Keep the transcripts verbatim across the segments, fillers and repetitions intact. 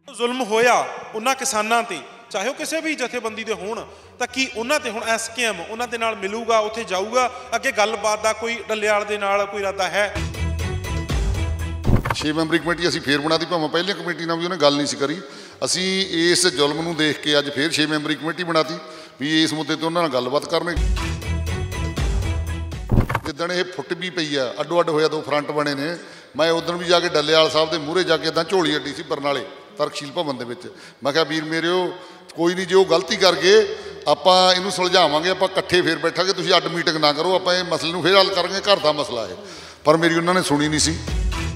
ਜ਼ੁਲਮ ਹੋਇਆ ਉਹਨਾਂ ਕਿਸਾਨਾਂ ਤੇ, ਚਾਹੇ ਉਹ ਕਿਸੇ ਵੀ ਜਥੇਬੰਦੀ ਦੇ ਹੋਣ, ਤਾਂ ਕੀ ਉਹਨਾਂ ਤੇ ਹੁਣ ਐਸਕੇਐਮ ਉਹਨਾਂ ਦੇ ਨਾਲ ਮਿਲੂਗਾ, ਉੱਥੇ ਜਾਊਗਾ, ਅੱਗੇ ਗੱਲਬਾਤ ਦਾ ਕੋਈ ਡੱਲੇਵਾਲ ਦੇ ਨਾਲ ਕੋਈ ਇਰਾਦਾ ਹੈ? ਛੇ ਮੈਂਬਰੀ ਕਮੇਟੀ ਅਸੀਂ ਫੇਰ ਬਣਾਤੀ, ਭਾਵੇਂ ਪਹਿਲੀ ਕਮੇਟੀ ਨਾਲ ਵੀ ਉਹਨੇ ਗੱਲ ਨਹੀਂ ਸੀ ਕਰੀ। ਅਸੀਂ ਇਸ ਜ਼ੁਲਮ ਨੂੰ ਦੇਖ ਕੇ ਅੱਜ ਫੇਰ ਛੇ ਮੈਂਬਰੀ ਕਮੇਟੀ ਬਣਾਤੀ ਵੀ ਇਸ ਮੁੱਦੇ ਤੇ ਉਹਨਾਂ ਨਾਲ ਗੱਲਬਾਤ ਕਰਨੀ। ਜਿੱਦਣ ਇਹ ਫੁੱਟ ਵੀ ਪਈ ਆ, ਅੱਡੋ ਅੱਡ ਹੋਇਆ, ਦੋ ਫਰੰਟ ਬਣੇ ਨੇ। ਮੈਂ ਉਦੋਂ ਵੀ ਜਾ ਕੇ ਡੱਲੇਵਾਲ ਸਾਹਿਬ ਦੇ ਮੂਹਰੇ ਜਾ ਕੇ ਇੱਦਾਂ ਝੋਲੀ ਅੱਡੀ ਸੀ ਬਰਨਾਲੇ ਤਰਕਸ਼ੀਲ ਭਵਨ ਦੇ ਵਿੱਚ। ਮੈਂ ਕਿਹਾ ਵੀਰ ਮੇਰਿਓ, ਕੋਈ ਨਹੀਂ, ਜੇ ਉਹ ਗਲਤੀ ਕਰ ਗਏ ਆਪਾਂ ਇਹਨੂੰ ਸੁਲਝਾਵਾਂਗੇ, ਆਪਾਂ ਇਕੱਠੇ ਫੇਰ ਬੈਠਾਂਗੇ, ਤੁਸੀਂ ਅੱਡ ਮੀਟਿੰਗ ਨਾ ਕਰੋ, ਆਪਾਂ ਇਹ ਮਸਲੇ ਨੂੰ ਫੇਰ ਹੱਲ ਕਰਾਂਗੇ, ਘਰ ਦਾ ਮਸਲਾ ਹੈ। ਪਰ ਮੇਰੀ ਉਹਨਾਂ ਨੇ ਸੁਣੀ ਨਹੀਂ ਸੀ।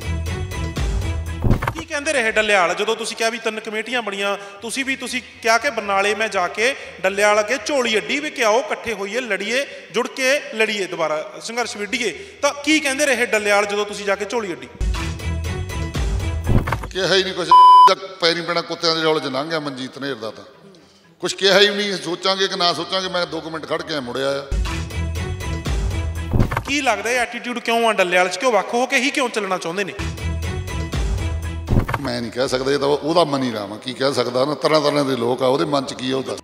ਕੀ ਕਹਿੰਦੇ ਰਹੇ ਡੱਲੇਵਾਲ ਜਦੋਂ ਤੁਸੀਂ ਕਿਹਾ ਵੀ ਤਿੰਨ ਕਮੇਟੀਆਂ ਬਣੀਆਂ, ਤੁਸੀਂ ਵੀ ਤੁਸੀਂ ਕਿਹਾ ਕਿ ਬਰਨਾਲੇ ਮੈਂ ਜਾ ਕੇ ਡੱਲੇਵਾਲ ਅੱਗੇ ਝੋਲੀ ਅੱਡੀ ਵੀ ਕਿ ਆਓ ਇਕੱਠੇ ਹੋਈਏ, ਲੜੀਏ, ਜੁੜ ਕੇ ਲੜੀਏ, ਦੁਬਾਰਾ ਸੰਘਰਸ਼ ਵਿੱਢੀਏ, ਤਾਂ ਕੀ ਕਹਿੰਦੇ ਰਹੇ ਡੱਲੇਵਾਲ ਜਦੋਂ ਤੁਸੀਂ ਜਾ ਕੇ ਝੋਲੀ ਅੱਡੀ? ਕਿਹਾ ਹੀ ਨਹੀਂ ਕੁਛ, ਪੈਰੀ ਪੈਣਾ ਕੁੱਤਿਆਂ ਦੇ ਰੌਲੇ 'ਚ ਲੰਘ ਗਿਆ ਮਨਜੀਤ ਨੇਰ ਦਾ। ਤਾਂ ਕੁਛ ਕਿਹਾ ਹੀ ਨਹੀਂ, ਸੋਚਾਂਗੇ ਕਿ ਨਾ ਸੋਚਾਂਗੇ। ਮੈਂ ਦੋ ਕੁ ਮਿੰਟ ਖੜ ਕੇ ਮੁੜਿਆ ਆ। ਕੀ ਲੱਗਦਾ ਇਹ ਐਟੀਟਿਊਡ ਕਿਉਂ ਆ ਡੱਲੇਵਾਲ 'ਚ, ਕਿਉਂ ਵੱਖ ਹੋ ਕੇ ਹੀ ਕਿਉਂ ਚੱਲਣਾ ਚਾਹੁੰਦੇ ਨੇ? ਮੈਂ ਨਹੀਂ ਕਹਿ ਸਕਦਾ, ਇਹ ਤਾਂ ਉਹਦਾ ਮਨ ਹੀ ਰਾਮ, ਕੀ ਕਹਿ ਸਕਦਾ ਨਾ। ਤਰ੍ਹਾਂ ਤਰ੍ਹਾਂ ਦੇ ਲੋਕ ਆ, ਉਹਦੇ ਮਨ 'ਚ ਕੀ ਆ ਉਹਦਾ।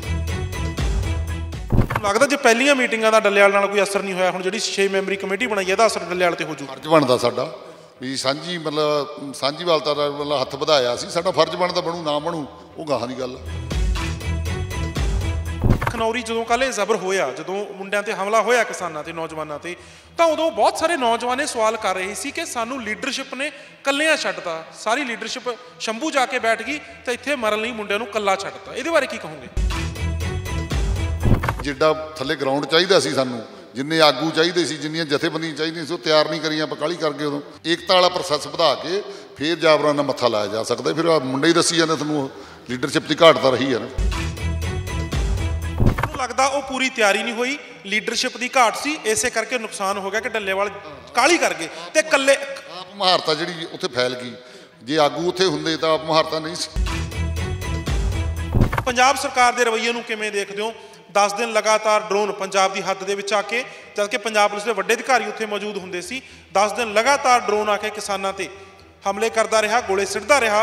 ਲੱਗਦਾ ਜੇ ਪਹਿਲੀਆਂ ਮੀਟਿੰਗਾਂ ਦਾ ਡੱਲੇਵਾਲ ਨਾਲ ਕੋਈ ਅਸਰ ਨਹੀਂ ਹੋਇਆ, ਹੁਣ ਜਿਹੜੀ ਛੇ ਮੈਂਬਰੀ ਕਮੇਟੀ ਬਣਾਈ ਇਹਦਾ ਅਸਰ ਡੱਲੇਵਾਲ ਤੇ ਹੋ ਜੂ? ਫਰਜ਼ ਬਣਦਾ ਸਾਡਾ ਵੀ ਸਾਂਝੀ, ਮਤਲਬ ਸਾਂਝੀਵਾਲਤਾ ਦਾ ਮਤਲਬ ਹੱਥ ਵਧਾਇਆ ਸੀ, ਸਾਡਾ ਫਰਜ਼ ਬਣਦਾ। ਬਣੂ ਨਾ ਬਣੂ ਉਹ ਗਾਹਾਂ ਦੀ ਗੱਲ ਆ। ਖਨੌਰੀ ਜਦੋਂ ਕੱਲ੍ਹ ਇਹ ਜ਼ਬਰ ਹੋਇਆ, ਜਦੋਂ ਮੁੰਡਿਆਂ ਤੇ ਹਮਲਾ ਹੋਇਆ ਕਿਸਾਨਾਂ ਤੇ, ਨੌਜਵਾਨਾਂ ਤੇ, ਤਾਂ ਉਦੋਂ ਬਹੁਤ ਸਾਰੇ ਨੌਜਵਾਨ ਇਹ ਸਵਾਲ ਕਰ ਰਹੇ ਸੀ ਕਿ ਸਾਨੂੰ ਲੀਡਰਸ਼ਿਪ ਨੇ ਕੱਲਿਆਂ ਛੱਡਤਾ, ਸਾਰੀ ਲੀਡਰਸ਼ਿਪ ਸ਼ੰਭੂ ਜਾ ਕੇ ਬੈਠ ਗਈ ਤੇ ਇੱਥੇ ਮਰਨ ਲਈ ਮੁੰਡਿਆਂ ਨੂੰ ਕੱਲਾ ਛੱਡਤਾ। ਇਹਦੇ ਬਾਰੇ ਕੀ ਕਹੋਗੇ? ਜਿੱਡਾ ਥੱਲੇ ਗਰਾਊਂਡ ਚਾਹੀਦਾ ਸੀ ਸਾਨੂੰ, ਜਿੰਨੇ ਆਗੂ ਚਾਹੀਦੇ ਸੀ, ਜਿੰਨੀਆਂ ਜਥੇਬੰਦੀਆਂ ਚਾਹੀਦੀਆਂ ਸੀ, ਉਹ ਤਿਆਰ ਨਹੀਂ ਕਰੀਆਂ। ਆਪਾਂ ਕਾਹਲੀ ਕਰ ਗਏ ਉਦੋਂ। ਏਕਤਾ ਵਾਲਾ ਪ੍ਰੋਸੈਸ ਵਧਾ ਕੇ ਫਿਰ ਜਾਬਰਾਂ ਨਾਲ ਮੱਥਾ ਲਾਇਆ ਜਾ ਸਕਦਾ। ਫਿਰ ਆ ਮੁੰਡੇ ਹੀ ਦੱਸੀ ਜਾਂਦੇ ਤੁਹਾਨੂੰ ਲੀਡਰਸ਼ਿਪ ਦੀ ਘਾਟ ਤਾਂ ਰਹੀ ਹੈ ਨਾ। ਲੱਗਦਾ ਉਹ ਪੂਰੀ ਤਿਆਰੀ ਨਹੀਂ ਹੋਈ, ਲੀਡਰਸ਼ਿਪ ਦੀ ਘਾਟ ਸੀ, ਇਸੇ ਕਰਕੇ ਨੁਕਸਾਨ ਹੋ ਗਿਆ ਕਿ ਡੱਲੇਵਾਲ ਕਾਹਲੀ ਕਰ ਗਏ ਤੇ ਕੱਲੇ। ਆਪ ਮੁਹਾਰਤਾ ਜਿਹੜੀ ਉੱਥੇ ਫੈਲ ਗਈ, ਜੇ ਆਗੂ ਉੱਥੇ ਹੁੰਦੇ ਤਾਂ ਆਪ ਮੁਹਾਰਤਾ ਨਹੀਂ ਸੀ। ਪੰਜਾਬ ਸਰਕਾਰ ਦੇ ਰਵੱਈਏ ਨੂੰ ਕਿਵੇਂ ਦੇਖਦੇ ਹੋ? ਦਸ ਦਿਨ ਲਗਾਤਾਰ ਡਰੋਨ ਪੰਜਾਬ ਦੀ ਹੱਦ ਦੇ ਵਿੱਚ ਆ ਕੇ, ਜਦਕਿ ਪੰਜਾਬ ਪੁਲਿਸ ਦੇ ਵੱਡੇ ਅਧਿਕਾਰੀ ਉੱਥੇ ਮੌਜੂਦ ਹੁੰਦੇ ਸੀ, ਦਸ ਦਿਨ ਲਗਾਤਾਰ ਡਰੋਨ ਆ ਕੇ ਕਿਸਾਨਾਂ ਤੇ ਹਮਲੇ ਕਰਦਾ ਰਿਹਾ, ਗੋਲੇ ਸਿੱਟਦਾ ਰਿਹਾ।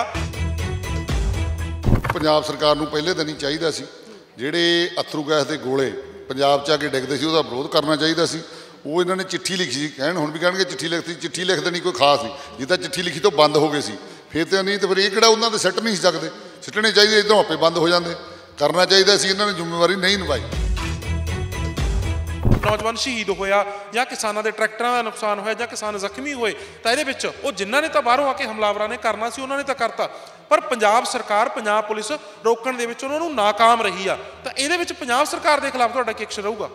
ਪੰਜਾਬ ਸਰਕਾਰ ਨੂੰ ਪਹਿਲੇ ਦਿਨ ਹੀ ਚਾਹੀਦਾ ਸੀ, ਜਿਹੜੇ ਅਥਰੂ ਗੈਸ ਦੇ ਗੋਲੇ ਪੰਜਾਬ 'ਚ ਆ ਕੇ ਡਿੱਗਦੇ ਸੀ, ਉਹਦਾ ਵਿਰੋਧ ਕਰਨਾ ਚਾਹੀਦਾ ਸੀ। ਉਹ ਇਹਨਾਂ ਨੇ ਚਿੱਠੀ ਲਿਖੀ ਸੀ, ਕਹਿਣ ਹੁਣ ਵੀ ਕਹਿਣਗੇ ਚਿੱਠੀ ਲਿਖਤੀ, ਚਿੱਠੀ ਲਿਖ ਦੇਣੀ ਕੋਈ ਖਾਸ ਨਹੀਂ। ਜਿੱਦਾਂ ਚਿੱਠੀ ਲਿਖੀ ਤੋਂ ਬੰਦ ਹੋ ਗਏ ਸੀ, ਫਿਰ ਤਾਂ ਨਹੀਂ, ਤਾਂ ਫਿਰ ਇਹ ਕਿਹੜਾ ਉਹਨਾਂ ਦੇ ਸਿੱਟ ਨਹੀਂ ਸੀ ਸਕਦੇ, ਸਿੱਟਣੇ ਚਾਹੀਦੇ, ਇੱਧਰੋਂ ਆਪੇ ਬੰਦ ਹੋ ਜਾਂਦੇ। ਕਰਨਾ ਚਾਹੀਦਾ ਸੀ, ਇਹਨਾਂ ਨੇ ਜ਼ਿੰਮੇਵਾਰੀ ਨਹੀਂ ਨਿਭਾਈ। ਨੌਜਵਾਨ ਸ਼ਹੀਦ ਹੋਇਆ ਜਾਂ ਕਿਸਾਨਾਂ ਦੇ ਟਰੈਕਟਰਾਂ ਦਾ ਨੁਕਸਾਨ ਹੋਇਆ ਜਾਂ ਕਿਸਾਨ ਜ਼ਖਮੀ ਹੋਏ, ਤਾਂ ਇਹਦੇ ਵਿੱਚ ਉਹ ਜਿਨ੍ਹਾਂ ਨੇ ਤਾਂ ਬਾਹਰੋਂ ਆ ਕੇ ਹਮਲਾਵਰਾਂ ਨੇ ਕਰਨਾ ਸੀ ਉਹਨਾਂ ਨੇ ਤਾਂ ਕਰਤਾ, ਪਰ ਪੰਜਾਬ ਸਰਕਾਰ, ਪੰਜਾਬ ਪੁਲਿਸ ਰੋਕਣ ਦੇ ਵਿੱਚ ਉਹਨਾਂ ਨੂੰ ਨਾਕਾਮ ਰਹੀ ਆ। ਤਾਂ ਇਹਦੇ ਵਿੱਚ ਪੰਜਾਬ ਸਰਕਾਰ ਦੇ ਖਿਲਾਫ ਤੁਹਾਡਾ ਕੀ ਐਕਸ਼ਨ ਰਹੂਗਾ?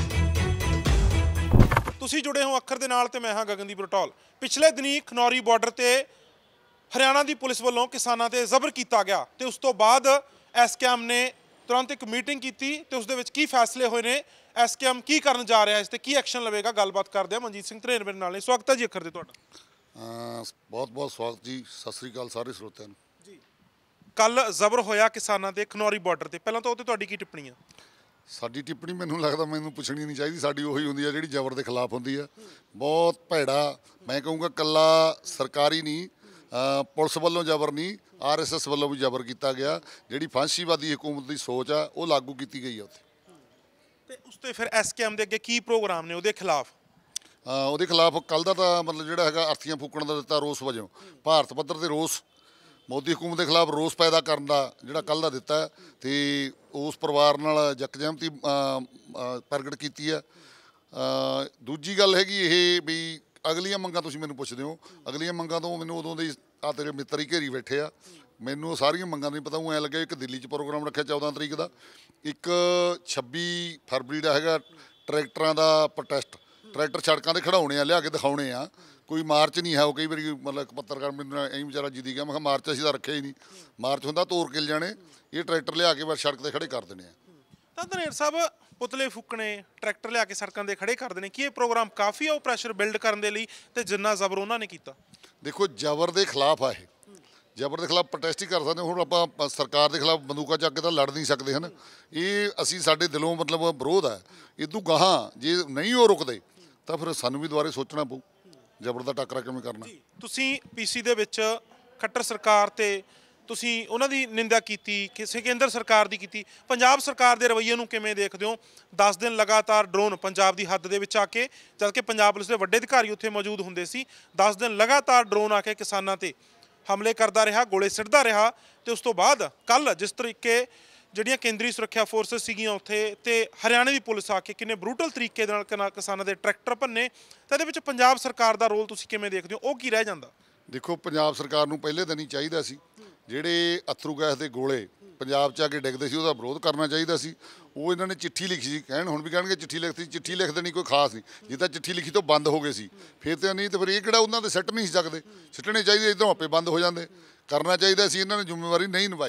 ਤੁਸੀਂ ਜੁੜੇ ਹੋ ਅੱਖਰ ਦੇ ਨਾਲ ਤੇ ਮੈਂ ਹਾਂ ਗਗਨਦੀਪ ਰਟੌਲ। ਪਿਛਲੇ ਦਿਨੀ ਖਨੌਰੀ ਬਾਰਡਰ ਤੇ ਹਰਿਆਣਾ ਦੀ ਪੁਲਿਸ ਵੱਲੋਂ ਕਿਸਾਨਾਂ ਤੇ ਜ਼ਬਰ ਕੀਤਾ ਗਿਆ ਤੇ ਉਸ ਤੋਂ ਬਾਅਦ ਐਸਕੇਐਮ ਨੇ ਤੁਰੰਤ ਇੱਕ ਮੀਟਿੰਗ ਕੀਤੀ ਤੇ ਉਸ ਦੇ ਵਿੱਚ ਕੀ ਫੈਸਲੇ ਹੋਏ ਨੇ, ਐਸਕੇਐਮ ਕੀ ਕਰਨ ਜਾ ਰਿਹਾ, ਇਸ ਤੇ ਕੀ ਐਕਸ਼ਨ ਲਵੇਗਾ, ਗੱਲਬਾਤ ਕਰਦੇ ਆ। ਮਨਜੀਤ ਸਿੰਘ ਧਰੇਰ ਮੇਰੇ ਨਾਲ ਨੇ। ਸਵਾਗਤ ਹੈ ਜੀ ਅੱਖਰ ਦੇ ਤੁਹਾਡਾ। ਬਹੁਤ ਬਹੁਤ ਸਵਾਗਤ ਜੀ, ਸਤਿ ਸ੍ਰੀ ਅਕਾਲ ਸਾਰੇ ਸਰੋਤਿਆਂ ਨੂੰ ਜੀ। ਕੱਲ ਜ਼ਬਰ ਹੋਇਆ ਕਿਸਾਨਾਂ ਦੇ ਖਨੌਰੀ ਬਾਰਡਰ ਤੇ, ਪਹਿਲਾਂ ਤਾਂ ਉਹ ਤੇ ਤੁਹਾਡੀ ਕੀ ਟਿੱਪਣੀ ਆ? ਸਾਡੀ ਟਿੱਪਣੀ ਮੈਨੂੰ ਲੱਗਦਾ ਮੈਨੂੰ ਪੁੱਛਣੀ ਨਹੀਂ ਚਾਹੀਦੀ, ਸਾਡੀ ਉਹੀ ਹੁੰਦੀ ਆ ਜਿਹੜੀ ਜ਼ਬਰ ਦੇ ਖਿਲਾਫ ਹੁੰਦੀ ਆ। ਬਹੁਤ ਭੈੜਾ, ਮੈਂ ਕਹੂੰਗਾ ਕੱਲਾ ਸਰਕਾਰੀ ਨਹੀਂ, ਪੁਲਿਸ ਵੱਲੋਂ ਜ਼ਬਰ ਨਹੀਂ, ਆਰ ਐਸ ਐਸ ਵੱਲੋਂ ਵੀ ਜ਼ਬਰ ਕੀਤਾ ਗਿਆ। ਜਿਹੜੀ ਫਾਂਸੀਵਾਦੀ ਹਕੂਮਤ ਦੀ ਸੋਚ ਆ ਉਹ ਲਾਗੂ ਕੀਤੀ ਗਈ ਆ ਉੱਥੇ। ਤੇ ਉਸ ਤੇ ਫਿਰ ਐਸਕੇਐਮ ਦੇ ਅੱਗੇ ਕੀ ਪ੍ਰੋਗਰਾਮ ਨੇ ਉਹਦੇ ਖਿਲਾਫ? ਉਹਦੇ ਖਿਲਾਫ ਕੱਲ੍ਹ ਦਾ ਤਾਂ ਮਤਲਬ ਜਿਹੜਾ ਹੈਗਾ ਅਰਥੀਆਂ ਫੂਕਣ ਦਾ ਦਿੱਤਾ ਰੋਸ ਵਜੋਂ, ਭਾਰਤ ਪੱਧਰ 'ਤੇ ਰੋਸ, ਮੋਦੀ ਹਕੂਮਤ ਦੇ ਖਿਲਾਫ ਰੋਸ ਪੈਦਾ ਕਰਨ ਦਾ ਜਿਹੜਾ ਕੱਲ੍ਹ ਦਾ ਦਿੱਤਾ, ਅਤੇ ਉਸ ਪਰਿਵਾਰ ਨਾਲ ਯਕਜਹਿਮਤੀ ਪ੍ਰਗਟ ਕੀਤੀ ਆ। ਦੂਜੀ ਗੱਲ ਹੈਗੀ ਇਹ ਵੀ ਅਗਲੀਆਂ ਮੰਗਾਂ ਤੁਸੀਂ ਮੈਨੂੰ ਪੁੱਛਦੇ ਹੋ, ਅਗਲੀਆਂ ਮੰਗਾਂ ਤੋਂ ਮੈਨੂੰ ਉਦੋਂ ਦੇ ਆ ਤੇਰੇ ਮਿੱਤਰ ਹੀ ਘੇਰੀ ਬੈਠੇ ਆ, ਮੈਨੂੰ ਸਾਰੀਆਂ ਮੰਗਾਂ ਨਹੀਂ ਪਤਾ। ਉਹ ਐਂ ਲੱਗਿਆ ਇੱਕ ਦਿੱਲੀ 'ਚ ਪ੍ਰੋਗਰਾਮ ਰੱਖਿਆ ਚੌਦਾਂ ਤਰੀਕ ਦਾ, ਇੱਕ ਛੱਬੀ ਫਰਵਰੀ ਦਾ ਹੈਗਾ ਟਰੈਕਟਰਾਂ ਦਾ ਪ੍ਰੋਟੈਸਟ, ਟਰੈਕਟਰ ਸੜਕਾਂ 'ਤੇ ਖੜਾਉਣੇ ਆ, ਲਿਆ ਕੇ ਦਿਖਾਉਣੇ ਆ, ਕੋਈ ਮਾਰਚ ਨਹੀਂ ਹੈ। ਉਹ ਕਈ ਵਾਰੀ ਮਤਲਬ ਇੱਕ ਪੱਤਰਕਾਰ ਮੈਨੂੰ ਐਂ ਵਿਚਾਰਾ ਜਿੱਦੀ ਗਿਆ, ਮੈਂ ਕਿਹਾ ਮਾਰਚ ਅਸੀਂ ਤਾਂ ਰੱਖਿਆ ਹੀ ਨਹੀਂ, ਮਾਰਚ ਹੁੰਦਾ ਤੋਰ ਕੇ ਜਾਣੇ, ਇਹ ਟਰੈਕਟਰ ਲਿਆ ਕੇ ਬਸ ਸੜਕ 'ਤੇ ਖੜੇ ਕਰ ਦੇਣੇ ਆ। ਤਾਂ ਧਨੇਰ ਸਾਹਿਬ, ਪੁਤਲੇ ਫੂਕਣੇ, ਟਰੈਕਟਰ ਲਿਆ ਕੇ ਸੜਕਾਂ 'ਤੇ ਖੜੇ ਕਰ ਦੇਣੇ, ਕੀ ਇਹ ਪ੍ਰੋਗਰਾਮ ਕਾਫੀ ਆ ਉਹ ਪ੍ਰੈਸ਼ਰ ਬਿਲਡ ਕਰਨ ਦੇ ਲਈ, ਤੇ ਜਿੰਨਾ ਜ਼ਬਰ ਉਹਨਾਂ ਨੇ ਕੀਤਾ? ਦੇਖੋ ਜ਼ਬਰ ਦੇ ਖਿਲਾਫ ਆ ਇਹ, ਜ਼ਬਰ ਦੇ ਖਿਲਾਫ ਪ੍ਰੋਟੈਸਟ ਹੀ ਕਰ ਸਕਦੇ। ਹੁਣ ਆਪਾਂ ਸਰਕਾਰ ਦੇ ਖਿਲਾਫ ਬੰਦੂਕਾਂ ਚੱਕ ਕੇ ਤਾਂ ਲੜ ਨਹੀਂ ਸਕਦੇ ਹਨ, ਇਹ ਅਸੀਂ ਸਾਡੇ ਦਿਲੋਂ ਮਤਲਬ ਵਿਰੋਧ ਹੈ। ਇਦੋਂ ਗਾਹਾਂ ਜੇ ਨਹੀਂ ਉਹ ਰੁਕਦੇ ਤਾਂ ਫਿਰ ਸਾਨੂੰ ਵੀ ਦੁਬਾਰੇ ਸੋਚਣਾ ਪਊ ਜ਼ਬਰ ਦਾ ਟੱਕਰਾ ਕਿਵੇਂ ਕਰਨਾ। ਤੁਸੀਂ ਪੀਸੀ ਦੇ ਵਿੱਚ ਖੱਟਰ ਸਰਕਾਰ ਤੇ ਤੁਸੀਂ ਉਹਨਾਂ ਦੀ ਨਿੰਦਾ ਕੀਤੀ, ਕਿਸੇ ਕੇਂਦਰ ਸਰਕਾਰ ਦੀ ਕੀਤੀ, ਪੰਜਾਬ ਸਰਕਾਰ ਦੇ ਰਵੱਈਏ ਨੂੰ ਕਿਵੇਂ ਦੇਖਦੇ ਹੋ? ਦਸ ਦਿਨ ਲਗਾਤਾਰ ਡਰੋਨ ਪੰਜਾਬ ਦੀ ਹੱਦ ਦੇ ਵਿੱਚ ਆ ਕੇ, ਜਦ ਕਿ ਪੰਜਾਬ ਪੁਲਿਸ ਦੇ ਵੱਡੇ ਅਧਿਕਾਰੀ ਉੱਥੇ ਮੌਜੂਦ ਹੁੰਦੇ ਸੀ, ਦਸ ਦਿਨ ਲਗਾਤਾਰ ਡਰੋਨ ਆ ਕੇ ਕਿਸਾਨਾਂ ਤੇ ਹਮਲੇ ਕਰਦਾ ਰਿਹਾ, ਗੋਲੇ ਸਿੱਟਦਾ ਰਿਹਾ। ਤੇ ਉਸ ਤੋਂ ਬਾਅਦ ਕੱਲ ਜਿਸ ਤਰੀਕੇ ਜਿਹੜੀਆਂ ਕੇਂਦਰੀ ਸੁਰੱਖਿਆ ਫੋਰਸਸ ਸੀਗੀਆਂ ਉੱਥੇ ਤੇ ਹਰਿਆਣੇ ਦੀ ਪੁਲਿਸ ਆ ਕੇ ਕਿੰਨੇ ਬਰੂਟਲ ਤਰੀਕੇ ਦੇ ਨਾਲ ਕਿਨਾ- ਕਿਸਾਨਾਂ ਦੇ ਟਰੈਕਟਰ ਭੰਨੇ, ਤਾਂ ਇਹਦੇ ਵਿੱਚ ਪੰਜਾਬ ਸਰਕਾਰ ਦਾ ਰੋਲ ਤੁਸੀਂ ਕਿਵੇਂ ਦੇਖਦੇ ਹੋ? ਉਹ ਕੀ ਰਹਿ ਜਾਂਦਾ? ਦੇਖੋ, ਪੰਜਾਬ ਸਰਕਾਰ ਨੂੰ ਪਹਿਲੇ ਦਿਨ ਹੀ ਚਾਹੀਦਾ ਸੀ ਜਿਹੜੇ ਅਥਰੂ ਗੈਸ ਦੇ ਗੋਲੇ ਪੰਜਾਬ 'ਚ ਆ ਕੇ ਡਿੱਗਦੇ ਸੀ ਉਹਦਾ ਵਿਰੋਧ ਕਰਨਾ ਚਾਹੀਦਾ ਸੀ। ਉਹ ਇਹਨਾਂ ਨੇ ਚਿੱਠੀ ਲਿਖੀ ਸੀ, ਕਹਿਣ ਹੁਣ ਵੀ ਕਹਿਣਗੇ ਚਿੱਠੀ ਲਿਖਤੀ, ਚਿੱਠੀ ਲਿਖ ਦੇਣੀ ਕੋਈ ਖਾਸ ਨਹੀਂ। ਜੇ ਤਾਂ ਚਿੱਠੀ ਲਿਖੀ ਤੋਂ ਬੰਦ ਹੋ ਗਏ ਸੀ ਫਿਰ ਤਾਂ ਨਹੀਂ, ਤਾਂ ਫਿਰ ਇਹ ਕਿਹੜਾ ਉਹਨਾਂ ਦੇ ਸਿੱਟ ਨਹੀਂ ਸੀ ਸਕਦੇ, ਸਿੱਟਣੇ ਚਾਹੀਦੇ, ਇੱਧਰੋਂ ਆਪੇ ਬੰਦ ਹੋ ਜਾਂਦੇ। ਕਰਨਾ ਚਾਹੀਦਾ ਸੀ, ਇਹਨਾਂ ਨੇ ਜ਼ਿੰਮੇਵਾਰੀ ਨਹੀਂ ਨਿਭਾਈ।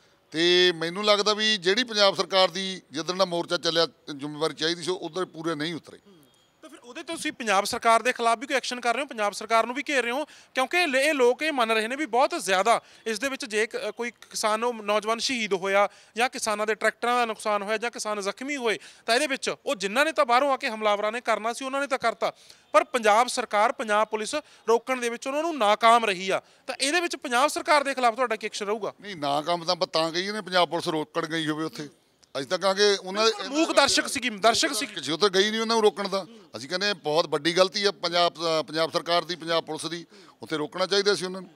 ਤੇ ਮੈਨੂੰ ਲੱਗਦਾ ਵੀ ਜਿਹੜੀ ਪੰਜਾਬ ਸਰਕਾਰ ਦੀ ਜਿੱਦਣ ਦਾ ਮੋਰਚਾ ਚੱਲਿਆ ਜ਼ਿੰਮੇਵਾਰੀ ਚਾਹੀਦੀ ਸੀ, ਉਧਰ ਪੂਰੇ ਨਹੀਂ ਉਤਰੇ। ਤਾਂ ਫਿਰ ਉਹਦੇ ਤੇ ਤੁਸੀਂ ਪੰਜਾਬ ਸਰਕਾਰ ਦੇ ਖਿਲਾਫ ਵੀ ਕੋਈ ਐਕਸ਼ਨ ਕਰ ਰਹੇ ਹੋ, ਪੰਜਾਬ ਸਰਕਾਰ ਨੂੰ ਵੀ ਘੇਰ ਰਹੇ ਹੋ? ਕਿਉਂਕਿ ਇਹ ਇਹ ਲੋਕ ਇਹ ਮੰਨ ਰਹੇ ਨੇ ਵੀ ਬਹੁਤ ਜ਼ਿਆਦਾ ਇਸ ਦੇ ਵਿੱਚ ਜੇ ਕ- ਕੋਈ ਕਿਸਾਨ ਉਹ ਨੌਜਵਾਨ ਸ਼ਹੀਦ ਹੋਇਆ ਜਾਂ ਕਿਸਾਨਾਂ ਦੇ ਟਰੈਕਟਰਾਂ ਦਾ ਨੁਕਸਾਨ ਹੋਇਆ ਜਾਂ ਕਿਸਾਨ ਜ਼ਖਮੀ ਹੋਏ, ਤਾਂ ਇਹਦੇ ਵਿੱਚ ਉਹ ਜਿਨ੍ਹਾਂ ਨੇ ਤਾਂ ਬਾਹਰੋਂ ਆ ਕੇ ਹਮਲਾਵਰਾਂ ਨੇ ਕਰਨਾ ਸੀ ਉਹਨਾਂ ਨੇ ਤਾਂ ਕਰਤਾ, ਪਰ ਪੰਜਾਬ ਸਰਕਾਰ, ਪੰਜਾਬ ਪੁਲਿਸ ਰੋਕਣ ਦੇ ਵਿੱਚ ਉਹਨਾਂ ਨੂੰ ਨਾਕਾਮ ਰਹੀ ਆ। ਤਾਂ ਇਹਦੇ ਵਿੱਚ ਪੰਜਾਬ ਸਰਕਾਰ ਦੇ ਖਿਲਾਫ ਤੁਹਾਡਾ ਕੀ ਐਕਸ਼ਨ ਰਹੂਗਾ? ਨਹੀਂ, ਨਾ ਕੰਮ ਤਾਂ ਆਪਾਂ ਤਾਂ ਗਈ ਨੇ ਪੰਜਾਬ ਪੁਲਿਸ ਰੋਕਣ ਗਈ ਹੋਵੇ ਉੱਥੇ। ਅਸੀਂ ਤਾਂ ਕਹਾਂਗੇ ਉਹਨਾਂ ਦੇ ਮੂਕ ਦਰਸ਼ਕ ਸੀ, ਦਰਸ਼ਕ ਸੀ, ਕਿਸੇ ਉੱਥੇ ਗਈ ਨਹੀਂ ਉਹਨਾਂ ਨੂੰ ਰੋਕਣ ਦਾ। ਅਸੀਂ ਕਹਿੰਦੇ ਬਹੁਤ ਵੱਡੀ ਗਲਤੀ ਆ ਪੰਜਾਬ ਪੰਜਾਬ ਸਰਕਾਰ ਦੀ, ਪੰਜਾਬ ਪੁਲਿਸ ਦੀ, ਉੱਥੇ ਰੋਕਣਾ ਚਾਹੀਦਾ ਸੀ ਉਹਨਾਂ ਨੂੰ।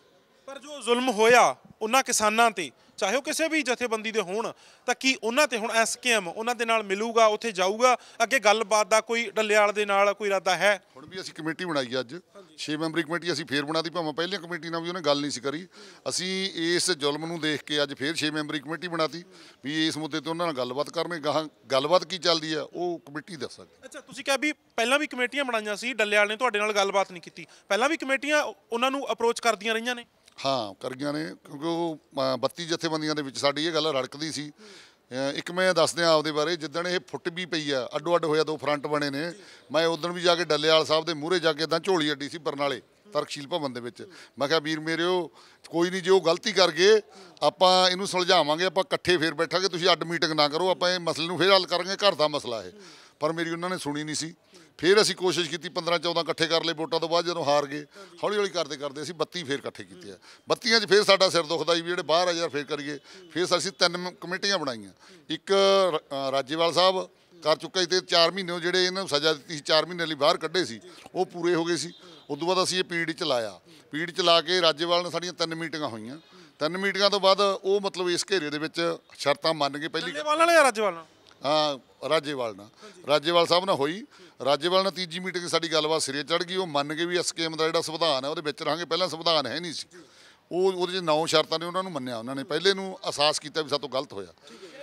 ਪਰ ਜੋ ਜ਼ੁਲਮ ਹੋਇਆ ਉਹਨਾਂ ਕਿਸਾਨਾਂ ਤੇ, ਚਾਹੇ ਉਹ ਕਿਸੇ ਵੀ ਜਥੇਬੰਦੀ ਦੇ ਹੋਣ, ਤਾਂ ਕੀ ਉਹਨਾਂ ਤੇ ਹੁਣ ਐਸਕੇਐਮ ਉਹਨਾਂ ਦੇ ਨਾਲ ਮਿਲੂਗਾ, ਉੱਥੇ ਜਾਊਗਾ? ਅੱਗੇ ਗੱਲਬਾਤ ਦਾ ਕੋਈ ਡੱਲੇਵਾਲ ਦੇ ਨਾਲ ਕੋਈ ਇਰਾਦਾ ਹੈ? ਹੁਣ ਵੀ ਅਸੀਂ ਕਮੇਟੀ ਬਣਾਈ ਅੱਜ, ਛੇ ਮੈਂਬਰੀ ਕਮੇਟੀ ਅਸੀਂ ਫੇਰ ਬਣਾਤੀ, ਭਾਵੇਂ ਪਹਿਲੀਆਂ ਕਮੇਟੀ ਨਾਲ ਵੀ ਉਹਨੇ ਗੱਲ ਨਹੀਂ ਸੀ ਕਰੀ। ਅਸੀਂ ਇਸ ਜ਼ੁਲਮ ਨੂੰ ਦੇਖ ਕੇ ਅੱਜ ਫੇਰ ਛੇ ਮੈਂਬਰੀ ਕਮੇਟੀ ਬਣਾਤੀ ਵੀ ਇਸ ਮੁੱਦੇ ਤੇ ਉਹਨਾਂ ਨਾਲ ਗੱਲਬਾਤ ਕਰਨੇ। ਗਾਹਾਂ ਗੱਲਬਾਤ ਕੀ ਚੱਲਦੀ ਆ ਉਹ ਕਮੇਟੀ ਦੱਸ ਸਕਦੀ। ਅੱਛਾ, ਤੁਸੀਂ ਕਿਹਾ ਵੀ ਪਹਿਲਾਂ ਵੀ ਕਮੇਟੀਆਂ ਬਣਾਈਆਂ ਸੀ, ਡੱਲੇਵਾਲ ਨੇ ਤੁਹਾਡੇ ਨਾਲ ਗੱਲਬਾਤ ਨਹੀਂ ਕੀਤੀ, ਪਹਿਲਾਂ ਵੀ ਕਮੇਟੀਆਂ ਉਹਨਾਂ ਨੂੰ ਅਪਰੋਚ ਕਰਦੀਆਂ ਰਹੀਆਂ ਨੇ? ਹਾਂ, ਕਰੀਆਂ ਨੇ, ਕਿਉਂਕਿ ਉਹ ਅ, ਬੱਤੀ ਜਥੇਬੰਦੀਆਂ ਦੇ ਵਿੱਚ ਸਾਡੀ ਇਹ ਗੱਲ ਰੜਕਦੀ ਸੀ। ਅ, ਇੱਕ ਮੈਂ ਦੱਸ ਦਿਆਂ ਆਪਦੇ ਬਾਰੇ, ਜਿੱਦਣ ਇਹ ਫੁੱਟ ਵੀ ਪਈ ਆ, ਅੱਡੋ ਅੱਡ ਹੋਇਆ, ਦੋ ਫਰੰਟ ਬਣੇ ਨੇ, ਮੈਂ ਉਦੋਂ ਵੀ ਜਾ ਕੇ ਡੱਲੇਵਾਲ ਸਾਹਿਬ ਦੇ ਮੂਹਰੇ ਜਾ ਕੇ ਇੱਦਾਂ ਝੋਲੀ ਅੱਡੀ ਸੀ ਬਰਨਾਲੇ ਤਰਕਸ਼ੀਲ ਭਵਨ ਦੇ ਵਿੱਚ। ਮੈਂ ਕਿਹਾ ਵੀਰ ਮੇਰਿਓ, ਕੋਈ ਨਹੀਂ, ਜੇ ਉਹ ਗਲਤੀ ਕਰ ਗਏ ਆਪਾਂ ਇਹਨੂੰ ਸੁਲਝਾਵਾਂਗੇ, ਆਪਾਂ ਇਕੱਠੇ ਫੇਰ ਬੈਠਾਂਗੇ, ਤੁਸੀਂ ਅੱਡ ਮੀਟਿੰਗ ਨਾ ਕਰੋ, ਆਪਾਂ ਇਹ ਮਸਲੇ ਨੂੰ ਫੇਰ ਹੱਲ ਕਰਾਂਗੇ, ਘਰ ਦਾ ਮਸਲਾ ਇਹ। ਪਰ ਮੇਰੀ ਉਹਨਾਂ ਨੇ ਸੁਣੀ ਨਹੀਂ ਸੀ। ਫਿਰ ਅਸੀਂ ਕੋਸ਼ਿਸ਼ ਕੀਤੀ, ਪੰਦਰਾਂ ਚੌਦਾਂ ਇਕੱਠੇ ਕਰ ਲਏ ਵੋਟਾਂ ਤੋਂ ਬਾਅਦ, ਜਦੋਂ ਹਾਰ ਗਏ ਹੌਲੀ ਹੌਲੀ ਕਰਦੇ ਕਰਦੇ ਅਸੀਂ ਬੱਤੀ ਫੇਰ ਇਕੱਠੇ ਕੀਤੇ ਆ। ਬੱਤੀਆਂ 'ਚ ਫੇਰ ਸਾਡਾ ਸਿਰ ਦੁਖਦਾ ਵੀ ਜਿਹੜੇ ਬਾਹਰ ਆ ਯਾਰ ਫੇਰ ਕਰੀਏ। ਫਿਰ ਅਸੀਂ ਤਿੰਨ ਕਮੇਟੀਆਂ ਬਣਾਈਆਂ। ਇੱਕ ਰ- ਰਾਜੇਵਾਲ ਸਾਹਿਬ ਕਰ ਚੁੱਕਾ ਸੀ, ਤੇ ਚਾਰ ਮਹੀਨੇ ਜਿਹੜੇ ਇਹਨਾਂ ਨੂੰ ਸਜ਼ਾ ਦਿੱਤੀ ਸੀ, ਚਾਰ ਮਹੀਨੇ ਲਈ ਬਾਹਰ ਕੱਢੇ ਸੀ, ਉਹ ਪੂਰੇ ਹੋ ਗਏ ਸੀ। ਉਸ ਤੋਂ ਬਾਅਦ ਅਸੀਂ ਇਹ ਪੀੜ 'ਚ ਲਾਇਆ, ਪੀੜ 'ਚ ਲਾ ਕੇ ਰਾਜੇਵਾਲ ਨਾਲ ਸਾਡੀਆਂ ਤਿੰਨ ਮੀਟਿੰਗਾਂ ਹੋਈਆਂ। ਤਿੰਨ ਮੀਟਿੰਗਾਂ ਤੋਂ ਬਾਅਦ ਉਹ ਮਤਲਬ ਇਸ ਘੇਰੇ ਦੇ ਵਿੱਚ ਸ਼ਰਤਾਂ ਮੰਨ ਕੇ ਪਹਿਲੀ ਡੱਲੇਵਾਲ ਨਾਲ ਜਾਂ ਰਾਜੇਵਾਲ ਨਾਲ? ਹਾਂ, ਰਾਜੇਵਾਲ ਨਾਲ, ਰਾਜੇਵਾਲ ਸਾਹਿਬ ਨਾਲ ਹੋਈ। ਰਾਜੇਵਾਲ ਨਾਲ ਤੀਜੀ ਮੀਟਿੰਗ ਸਾਡੀ ਗੱਲਬਾਤ ਸਿਰੇ ਚੜ੍ਹ ਗਈ। ਉਹ ਮੰਨ ਕੇ ਵੀ ਐਸਕੇਐਮ ਦਾ ਜਿਹੜਾ ਸੰਵਿਧਾਨ ਹੈ ਉਹਦੇ ਵਿੱਚ ਰਹਾਂਗੇ। ਪਹਿਲਾਂ ਸੰਵਿਧਾਨ ਹੈ ਨਹੀਂ ਸੀ, ਉਹ ਉਹਦੇ 'ਚ ਨੌ ਸ਼ਰਤਾਂ ਨੇ, ਉਹਨਾਂ ਨੂੰ ਮੰਨਿਆ। ਉਹਨਾਂ ਨੇ ਪਹਿਲੇ ਨੂੰ ਅਹਿਸਾਸ ਕੀਤਾ ਵੀ ਸਾਤੋਂ ਗਲਤ ਹੋਇਆ।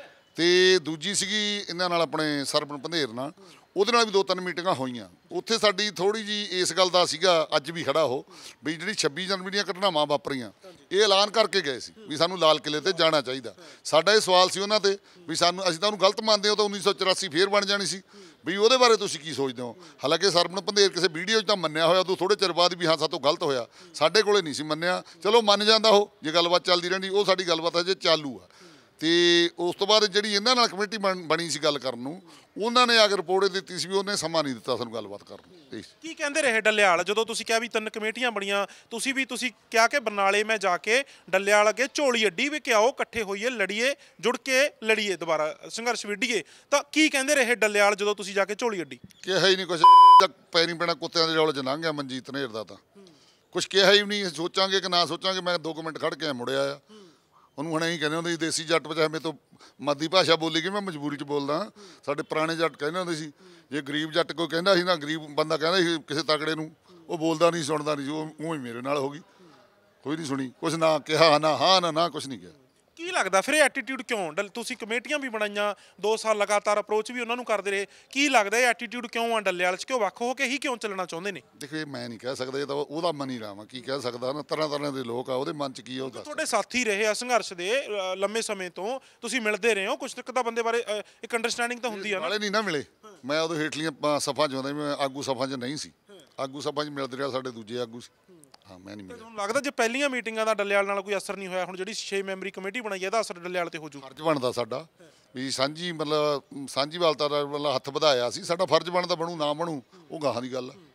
ਤੇ ਦੂਜੀ ਸੀਗੀ ਇਹਨਾਂ ਨਾਲ ਆਪਣੇ ਸਰਬਨ ਪੰਧੇਰ ਨਾਲ, ਉਹਦੇ ਨਾਲ ਵੀ ਦੋ ਤਿੰਨ ਮੀਟਿੰਗਾਂ ਹੋਈਆਂ। ਉੱਥੇ ਸਾਡੀ ਥੋੜ੍ਹੀ ਜੀ ਇਸ ਗੱਲ ਦਾ ਸੀਗਾ, ਅੱਜ ਵੀ ਖੜਾ ਉਹ, ਵੀ ਜਿਹੜੀ ਛੱਬੀ ਜਨਵਰੀ ਦੀਆਂ ਘਟਨਾਵਾਂ ਵਾਪਰੀਆਂ, ਇਹ ਐਲਾਨ ਕਰਕੇ ਗਏ ਸੀ ਵੀ ਸਾਨੂੰ ਲਾਲ ਕਿਲ੍ਹੇ ਤੇ ਜਾਣਾ ਚਾਹੀਦਾ। ਸਾਡਾ ਇਹ ਸਵਾਲ ਸੀ ਉਹਨਾਂ ਤੇ ਵੀ ਸਾਨੂੰ, ਅਸੀਂ ਤਾਂ ਉਹਨੂੰ ਗਲਤ ਮੰਨਦੇ ਹਾਂ, ਤਾਂ ਉੱਨੀ ਸੌ ਚੁਰਾਸੀ ਫੇਰ ਬਣ ਜਾਣੀ ਸੀ, ਵੀ ਉਹਦੇ ਬਾਰੇ ਤੁਸੀਂ ਕੀ ਸੋਚਦੇ ਹੋ? ਹਾਲਾਂਕਿ ਸਰਬਨ ਪੰਧੇਰ ਕਿਸੇ ਵੀਡੀਓ 'ਚ ਤਾਂ ਮੰਨਿਆ ਹੋਇਆ, ਉਦੋਂ ਥੋੜ੍ਹੇ ਚਿਰ ਬਾਅਦ ਵੀ ਹਾਂ ਸਾਤੋਂ ਗਲਤ ਹੋਇਆ, ਸਾਡੇ ਕੋਲੇ ਨਹੀਂ ਸੀ ਮੰਨਿਆ। ਚਲੋ ਮੰਨ ਜਾਂਦਾ ਉਹ, ਜੇ ਗੱਲਬਾਤ ਚੱਲਦੀ ਰਹਿੰਦੀ। ਉਹ ਸਾਡੀ ਗੱਲਬਾਤ ਅਜੇ ਚਾਲੂ ਆ। ਤੇ ਉਸ ਤੋਂ ਬਾਅਦ ਜਿਹੜੀ ਇਹਨਾਂ ਨਾਲ ਕਮੇਟੀ ਬਣ ਬਣੀ ਸੀ ਗੱਲ ਕਰਨ ਨੂੰ, ਉਹਨਾਂ ਨੇ ਆ ਕੇ ਰਿਪੋਰਟ ਦਿੱਤੀ ਸੀ ਵੀ ਉਹਨੇ ਸਮਾਂ ਨਹੀਂ ਦਿੱਤਾ ਸਾਨੂੰ ਗੱਲਬਾਤ ਕਰਨ ਨੂੰ। ਕੀ ਕਹਿੰਦੇ ਰਹੇ ਡੱਲੇਵਾਲ ਜਦੋਂ ਤੁਸੀਂ ਕਿਹਾ ਵੀ ਤਿੰਨ ਕਮੇਟੀਆਂ ਬਣੀਆਂ? ਤੁਸੀਂ ਵੀ ਤੁਸੀਂ ਕਿਹਾ ਕਿ ਬਰਨਾਲੇ ਮੈਂ ਜਾ ਕੇ ਡੱਲੇਵਾਲ ਅੱਗੇ ਝੋਲੀ ਅੱਡੀ ਵੀ ਕਿ ਆਓ ਇਕੱਠੇ ਹੋਈਏ, ਲੜੀਏ, ਜੁੜ ਕੇ ਲੜੀਏ, ਦੁਬਾਰਾ ਸੰਘਰਸ਼ ਵਿੱਢੀਏ। ਤਾਂ ਕੀ ਕਹਿੰਦੇ ਰਹੇ ਡੱਲੇਵਾਲ ਜਦੋਂ ਤੁਸੀਂ ਜਾ ਕੇ ਝੋਲੀ ਅੱਡੀ? ਕਿਹਾ ਹੀ ਨਹੀਂ ਕੁਛ, ਪੈਰੀ ਪੈਣਾ ਕੁੱਤਿਆਂ ਦੇ ਰੌਲੇ 'ਚ ਲੰਘ ਗਿਆ ਮਨਜੀਤ ਨੇਰ ਦਾ। ਤਾਂ ਕੁਛ ਕਿਹਾ ਹੀ ਨਹੀਂ। ਸੋਚਾਂਗੇ ਕਿ ਨਾ ਸੋਚਾਂਗੇ, ਮੈਂ ਦੋ ਕੁ ਮਿੰਟ ਖੜ੍ਹ ਕੇ ਮੁੜਿਆ ਆ। ਉਹਨੂੰ ਹੁਣ ਇਹੀ ਕਹਿੰਦੇ ਹੁੰਦੇ ਸੀ ਦੇਸੀ ਜੱਟ, ਚਾਹੇ ਮੇਰੇ ਤੋਂ ਮਾਦੀ ਭਾਸ਼ਾ ਬੋਲੀ ਗਈ, ਮੈਂ ਮਜਬੂਰੀ 'ਚ ਬੋਲਦਾ। ਸਾਡੇ ਪੁਰਾਣੇ ਜੱਟ ਕਹਿੰਦੇ ਹੁੰਦੇ ਸੀ, ਜੇ ਗਰੀਬ ਜੱਟ ਕੋਈ ਕਹਿੰਦਾ ਸੀ ਨਾ, ਗਰੀਬ ਬੰਦਾ ਕਹਿੰਦਾ ਸੀ ਕਿਸੇ ਤਕੜੇ ਨੂੰ, ਉਹ ਬੋਲਦਾ ਨਹੀਂ, ਸੁਣਦਾ ਨਹੀਂ ਸੀ। ਉਹ ਉਹ ਹੀ ਮੇਰੇ ਨਾਲ ਹੋ ਗਈ, ਕੋਈ ਨਹੀਂ ਸੁਣੀ, ਕੁਛ ਨਾ ਕਿਹਾ, ਨਾ ਹਾਂ ਨਾ ਨਾ ਕੁਛ ਨਹੀਂ ਕਿਹਾ। ਕੀ ਲੱਗਦਾ ਫਿਰ ਇਹ ਐਟੀਟਿਊਡ ਕਿਉਂ? ਡਲ ਤੁਸੀਂ ਕਮੇਟੀਆਂ ਵੀ ਬਣਾਈਆਂ, ਦੋ ਸਾਲ ਲਗਾਤਾਰ ਅਪਰੋਚ ਵੀ ਉਹਨਾਂ ਨੂੰ ਕਰਦੇ ਰਹੇ, ਕੀ ਲੱਗਦਾ ਇਹ ਐਟੀਟਿਊਡ ਕਿਉਂ ਆ ਡੱਲੇਵਾਲ 'ਚ? ਕਿਉਂ ਵੱਖ ਹੋ ਕੇ ਹੀ ਕਿਉਂ ਚੱਲਣਾ ਚਾਹੁੰਦੇ ਨੇ? ਦੇਖੋ, ਇਹ ਮੈਂ ਨਹੀਂ ਕਹਿ ਸਕਦਾ, ਇਹ ਤਾਂ ਉਹਦਾ ਮਨ ਹੀ ਰਾਮ ਕੀ ਕਹਿ ਸਕਦਾ ਨਾ। ਤਰ੍ਹਾਂ ਤਰ੍ਹਾਂ ਦੇ ਲੋਕ ਆ, ਉਹਦੇ ਮਨ 'ਚ ਕੀ ਆ ਉਹ ਦੱਸ। ਤੁਹਾਡੇ ਸਾਥੀ ਰਹੇ ਆ ਸੰਘਰਸ਼ ਦੇ ਅ, ਲੰਮੇ ਸਮੇਂ ਤੋਂ, ਤੁਸੀਂ ਮਿਲਦੇ ਰਹੇ ਹੋ, ਕੁਛ ਤੱਕ ਤਾਂ ਬੰਦੇ ਬਾਰੇ ਅ, ਇੱਕ ਅੰਡਰਸਟੈਂਡਿੰਗ ਤਾਂ ਹੁੰਦੀ ਆ ਨਾ। ਨਾਲੇ ਨਹੀਂ ਨਾ ਮਿਲੇ, ਮੈਂ ਉਦੋਂ ਹੇਠਲੀਆਂ ਸਫਾ 'ਚ ਹੁੰਦਾ, ਮੈਂ ਆਗੂ ਸਫਾ 'ਚ ਨਹੀਂ ਸੀ। ਆਗੂ ਸਫਾ 'ਚ ਮਿਲਦੇ ਰਿਹਾ ਸਾਡੇ ਦੂਜੇ ਆਗੂ ਸੀ। ਹਾਂ, ਮੈਂ ਨਹੀਂ ਮਿਲਿਆ। ਤੁਹਾਨੂੰ ਲੱਗਦਾ ਜੇ ਪਹਿਲੀਆਂ ਮੀਟਿੰਗਾਂ ਦਾ ਡੱਲੇਵਾਲ ਨਾਲ ਕੋਈ ਅਸਰ ਨਹੀਂ ਹੋਇਆ, ਹੁਣ ਜਿਹੜੀ ਛੇ ਮੈਂਬਰੀ ਕਮੇਟੀ ਬਣਾਈ ਹੈ ਇਹਦਾ ਅਸਰ ਡੱਲੇਵਾਲ ਤੇ ਹੋ ਜੂ? ਫਰਜ਼ ਬਣਦਾ ਸਾਡਾ ਵੀ ਸਾਂਝੀ, ਮਤਲਬ ਸਾਂਝੀਵਾਲਤਾ ਦਾ ਮਤਲਬ ਹੱਥ ਵਧਾਇਆ ਸੀ, ਸਾਡਾ ਫਰਜ਼ ਬਣਦਾ। ਬਣੂ ਨਾ ਬਣੂ ਉਹ ਗਾਹਾਂ ਦੀ ਗੱਲ ਆ।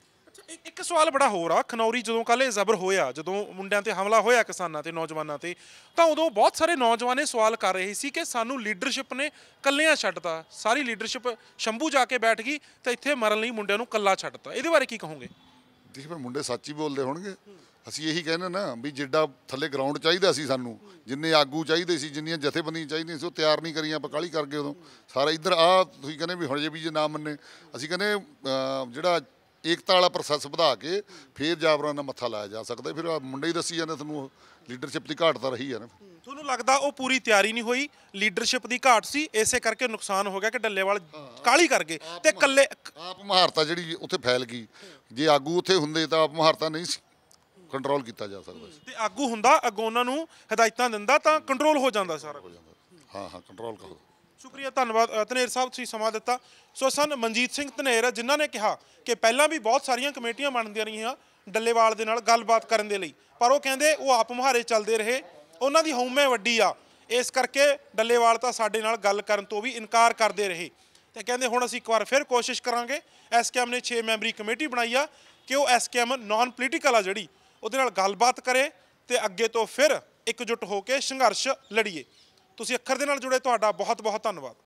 ਇੱਕ ਇੱਕ ਸਵਾਲ ਬੜਾ ਹੋਰ ਆ, ਖਨੌਰੀ ਜਦੋਂ ਕੱਲ੍ਹ ਇਹ ਜ਼ਬਰ ਹੋਇਆ, ਜਦੋਂ ਮੁੰਡਿਆਂ ਤੇ ਹਮਲਾ ਹੋਇਆ ਕਿਸਾਨਾਂ ਤੇ ਨੌਜਵਾਨਾਂ ਤੇ, ਤਾਂ ਉਦੋਂ ਬਹੁਤ ਸਾਰੇ ਨੌਜਵਾਨ ਇਹ ਸਵਾਲ ਕਰ ਰਹੇ ਸੀ ਕਿ ਸਾਨੂੰ ਲੀਡਰਸ਼ਿਪ ਨੇ ਕੱਲਿਆਂ ਛੱਡਤਾ, ਸਾਰੀ ਲੀਡਰਸ਼ਿਪ ਸ਼ੰਭੂ ਜਾ ਕੇ ਬੈਠ ਗਈ ਤੇ ਇੱਥੇ ਮਰਨ ਲਈ ਮੁੰਡਿਆਂ ਨੂੰ ਕੱਲਾ ਛੱਡਤਾ। ਇਹਦੇ ਬਾਰੇ ਕੀ ਕਹੋਗੇ? ਦੇਖ ਮੈਂ ਮੁੰਡੇ ਸੱਚ ਹੀ ਬੋਲਦੇ ਹੋਣਗੇ। ਅਸੀਂ ਇਹੀ ਕਹਿੰਦੇ ਨਾ ਵੀ ਜਿੱਡਾ ਥੱਲੇ ਗਰਾਊਂਡ ਚਾਹੀਦਾ ਸੀ ਸਾਨੂੰ, ਜਿੰਨੇ ਆਗੂ ਚਾਹੀਦੇ ਸੀ, ਜਿੰਨੀਆਂ ਜਥੇਬੰਦੀਆਂ ਚਾਹੀਦੀਆਂ ਸੀ, ਉਹ ਤਿਆਰ ਨਹੀਂ ਕਰੀਆਂ, ਆਪਾਂ ਕਾਹਲੀ ਕਰ ਗਏ ਉਦੋਂ ਸਾਰਾ। ਇੱਧਰ ਆ ਤੁਸੀਂ ਕਹਿੰਦੇ ਵੀ ਹੁਣ ਜੇ ਵੀ ਜੇ ਨਾ ਮੰਨੇ, ਅਸੀਂ ਕਹਿੰਦੇ ਅਹ, ਜਿਹੜਾ ਏਕਤਾ ਵਾਲਾ ਪ੍ਰੋਸੈਸ ਵਧਾ ਕੇ ਫੇਰ ਜਾਬਰਾਂ ਨਾਲ ਮੱਥਾ ਲਾਇਆ ਜਾ ਸਕਦਾ। ਫਿਰ ਆਹ ਮੁੰਡੇ ਹੀ ਦੱਸੀ ਜਾਂਦੇ ਤੁਹਾਨੂੰ ਲੀਡਰਸ਼ਿਪ ਦੀ ਘਾਟ ਤਾਂ ਰਹੀ ਹੈ ਨਾ। ਤੁਹਾਨੂੰ ਲੱਗਦਾ ਉਹ ਪੂਰੀ ਤਿਆਰੀ ਨਹੀਂ ਹੋਈ, ਲੀਡਰਸ਼ਿਪ ਦੀ ਘਾਟ ਸੀ, ਇਸੇ ਕਰਕੇ ਨੁਕਸਾਨ ਹੋ ਗਿਆ ਕਿ ਡੱਲੇਵਾਲ ਕਾਹਲੀ ਕਰ ਗਏ ਤੇ ਇਕੱਲੇ ਆਪ ਮਹਾਰਤਾ ਜਿਹੜੀ ਉੱਥੇ ਫੈਲ ਗਈ। ਜੇ ਆਗੂ ਉੱਥੇ ਹੁੰਦੇ ਤਾਂ ਆਪ ਮਹਾਰਤਾ ਨਹੀਂ ਸੀ ਕੰਟਰੋਲ ਕੀਤਾ ਜਾ ਸਕਦਾ ਸੀ। ਤੇ ਆਗੂ ਹੁੰਦਾ, ਅੱਗੋਂ ਉਹਨਾਂ ਨੂੰ ਹਦਾਇਤਾਂ ਦਿੰਦਾ ਤਾਂ ਕੰਟਰੋਲ ਹੋ ਜਾਂਦਾ ਸਾਰਾ ਕੁਝ। ਹਾਂ ਹਾਂ ਕੰਟਰੋਲ ਕਰੋ। ਸ਼ੁਕਰੀਆ, ਧੰਨਵਾਦ ਅ, ਧਨੇਰ ਸਾਹਿਬ, ਤੁਸੀਂ ਸਮਾਂ ਦਿੱਤਾ। ਸੋ ਸਨ ਮਨਜੀਤ ਸਿੰਘ ਧਨੇਰ, ਜਿਨ੍ਹਾਂ ਨੇ ਕਿਹਾ ਕਿ ਪਹਿਲਾਂ ਵੀ ਬਹੁਤ ਸਾਰੀਆਂ ਕਮੇਟੀਆਂ ਬਣਦੀਆਂ ਰਹੀਆਂ ਡੱਲੇਵਾਲ ਦੇ ਨਾਲ ਗੱਲਬਾਤ ਕਰਨ ਦੇ ਲਈ, ਪਰ ਉਹ ਕਹਿੰਦੇ ਉਹ ਆਪ ਮੁਹਾਰੇ ਚੱਲਦੇ ਰਹੇ, ਉਹਨਾਂ ਦੀ ਹਉਮੈ ਵੱਡੀ ਆ, ਇਸ ਕਰਕੇ ਡੱਲੇਵਾਲ ਤਾਂ ਸਾਡੇ ਨਾਲ ਗੱਲ ਕਰਨ ਤੋਂ ਵੀ ਇਨਕਾਰ ਕਰਦੇ ਰਹੇ। ਤੇ ਕਹਿੰਦੇ ਹੁਣ ਅਸੀਂ ਇੱਕ ਵਾਰ ਫਿਰ ਕੋਸ਼ਿਸ਼ ਕਰਾਂਗੇ। ਐਸਕੇਐਮ ਨੇ ਛੇ ਮੈਂਬਰੀ ਕਮੇਟੀ ਬਣਾਈ ਆ ਕਿ ਉਹ ਐਸਕੇਐਮ ਨਾਨ ਪੋਲੀਟੀਕਲ ਆ ਜਿਹੜੀ, ਉਹਦੇ ਨਾਲ ਗੱਲਬਾਤ ਕਰੇ ਤੇ ਅੱਗੇ ਤੋਂ ਫਿਰ ਇਕਜੁੱਟ ਹੋ ਕੇ ਸੰਘਰਸ਼ ਲੜੀਏ। ਤੁਸੀਂ ਅੱਖਰ ਦੇ ਨਾਲ ਜੁੜੇ, ਤੁਹਾਡਾ ਬਹੁਤ ਬਹੁਤ ਧੰਨਵਾਦ।